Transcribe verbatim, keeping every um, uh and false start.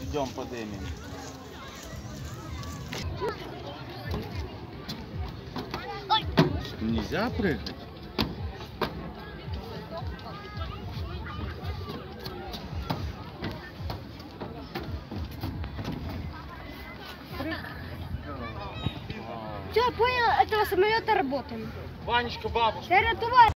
Идем поднимем. Нельзя прыгать? Все, понял, этого самолета работаем. Ванечка, бабушка. Рятувати.